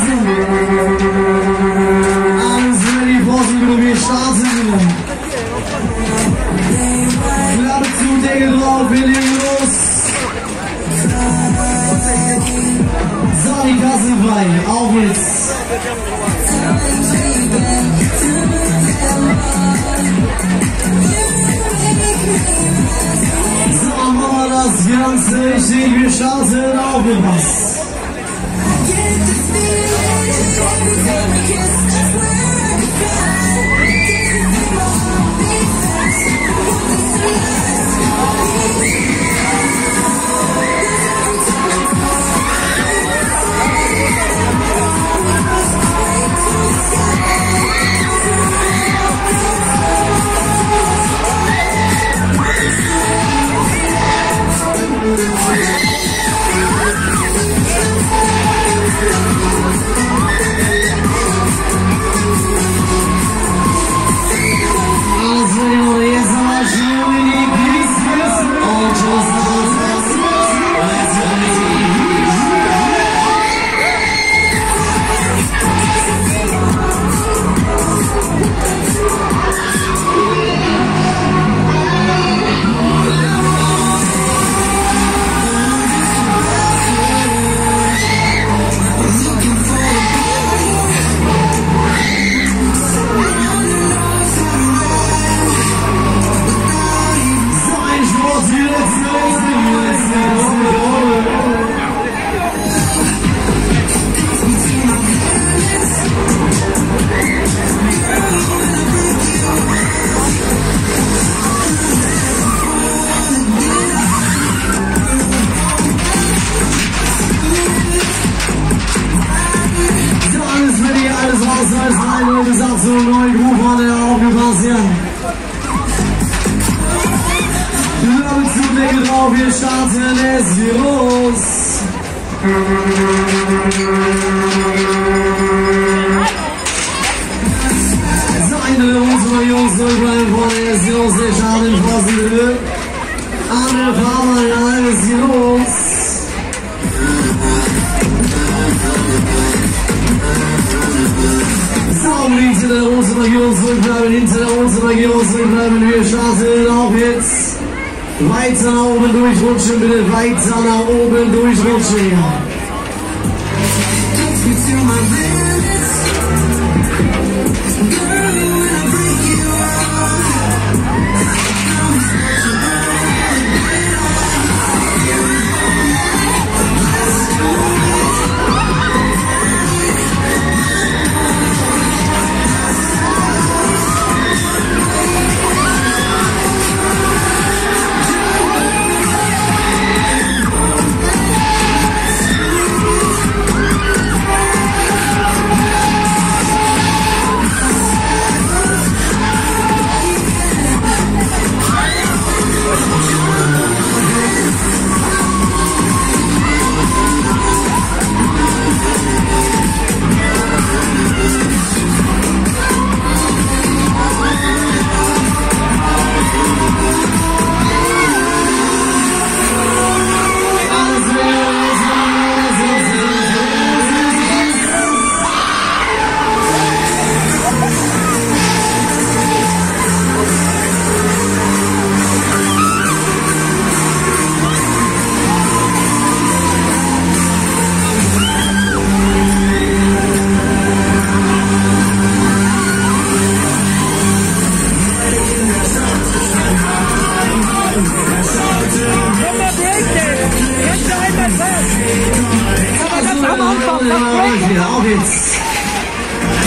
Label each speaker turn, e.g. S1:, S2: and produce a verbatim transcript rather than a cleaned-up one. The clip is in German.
S1: Alles ready, Vorsicht, wir starten. Klappe zu, Decke drauf, wir legen los. So, die Kasse frei, auf geht's. So, machen wir das Ganze richtig, wir starten, aufgepasst. Gesagt, so einen neuen Ruf hat er aufgepasst, ja. Klappe zu, Decke drauf, wir starten, es geht los. Seine unsere Jungs durchbleiben vorne, es geht los, der Start im Vorsicht. Alle Farmer, ja, es geht los. Hinter der Hose Region zurückbleiben, hinter der Hose Region zurückbleiben, wir starten auf jetzt. Weiter nach oben durchrutschen, bitte weiter nach oben durchrutschen. Auf geht's.